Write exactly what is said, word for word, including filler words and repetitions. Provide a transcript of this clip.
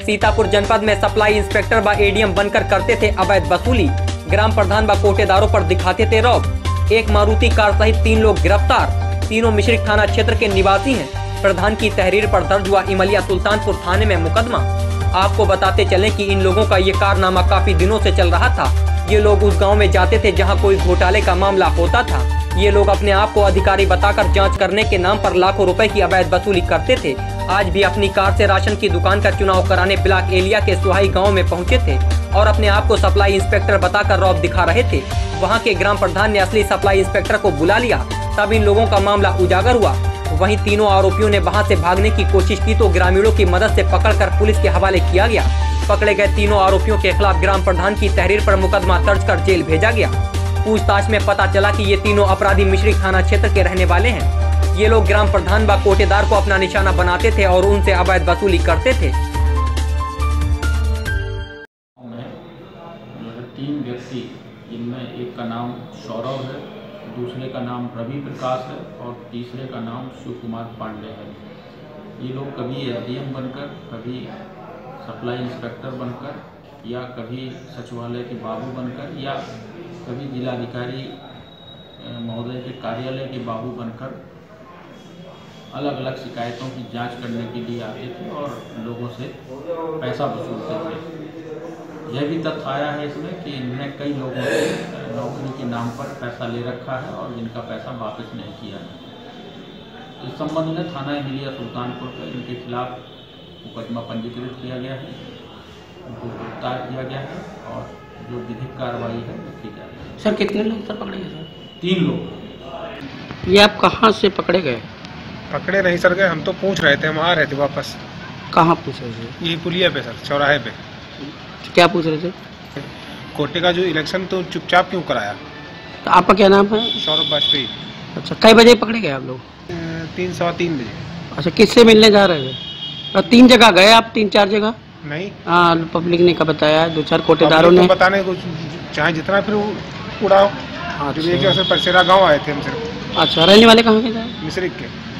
सीतापुर जनपद में supply inspector व एडीएम बनकर करते थे अवैध वसूली। ग्राम प्रधान व कोटेदारों पर दिखाते थे रौब। एक मारुति कार सहित तीन लोग गिरफ्तार। तीनों मिश्रिक थाना क्षेत्र के निवासी हैं। प्रधान की तहरीर पर दर्ज हुआ इमलिया सुल्तानपुर थाने में मुकदमा। आपको बताते चलें कि इन लोगों का ये कारनामा काफी दिनों से चल रहा था। ये लोग उस गांव में जाते थे जहां कोई घोटाले का मामला होता था। ये लोग अपने आप को अधिकारी बताकर जांच करने के नाम पर लाखों रुपए की अवैध वसूली करते थे। आज भी अपनी कार से राशन की दुकान का चुनाव कराने ब्लॉक एलिया के सुहाई गांव में पहुंचे थे और अपने आप को सप्लाई इंस्पेक्टर बताकर रौब दिखा रहे थे। वहां के ग्राम प्रधान ने असली सप्लाई इंस्पेक्टर को बुला लिया, तब इन लोगों का मामला उजागर हुआ। वहीं तीनों आरोपियों ने वहां से भागने की कोशिश की तो ग्रामीणों की मदद से पकड़कर पुलिस के हवाले किया गया। पकड़े गए तीनों आरोपियों के खिलाफ ग्राम प्रधान की तहरीर पर मुकदमा दर्ज कर जेल भेजा गया। पूछताछ में पता चला कि ये तीनों अपराधी मिश्रिक थाना क्षेत्र के रहने वाले हैं। ये लोग ग्राम प्रधान व कोटेदार को अपना निशाना बनाते थे और उनसे अवैध वसूली करते थे। तीन व्यक्ति, जिनमें एक का नाम सौरभ है, दूसरे का नाम रवि प्रकाश है और तीसरे का नाम शिव कुमार पांडे है। ये लोग कभी एसडीएम बनकर, कभी सप्लाई इंस्पेक्टर बनकर, या कभी सचिवालय के बाबू बनकर, या कभी जिलाधिकारी महोदय के कार्यालय के बाबू बनकर अलग अलग शिकायतों की जांच करने के लिए आते थे और लोगों से पैसा वसूलते थे। यह भी तथ्य आया है इसमें कि इन्होंने कई लोगों से नौकरी के नाम पर पैसा ले रखा है और जिनका पैसा वापस नहीं किया है। इस संबंध में थाना इमलिया सुल्तानपुर पर इनके खिलाफ मुकदमा पंजीकृत किया गया है, उनको गिरफ्तार किया गया है और जो विधिक कार्रवाई है वो की जा रही है। सर कितने लोग सर पकड़े गए सर? तीन लोग। ये आप कहाँ से पकड़े गए? पकड़े नहीं सर गए, हम तो पूछ रहे थे, हम आ रहे थे वापस। कहाँ पूछ रहे थे? यही पुलिया पे सर, चौराहे पे। क्या पूछ रहे थे? कोटे का जो इलेक्शन तो चुपचाप क्यों कराया? तो आपका क्या नाम है? सौरभ वाजपेयी। अच्छा, कई बजे पकड़े गए आप लोग? तीन सवा तीन बजे। अच्छा, किससे मिलने जा रहे थे? और तीन जगह गए आप? तीन चार जगह नहीं, हाँ पब्लिक ने का बताया, दो चार कोटेदारों ने बताने को चाहे जितना फिर उड़ाओ। अच्छा, परसेरा गाँव आए थे हम सिर्फ। अच्छा, रहने वाले कहाँ के थे? मिश्रिक के।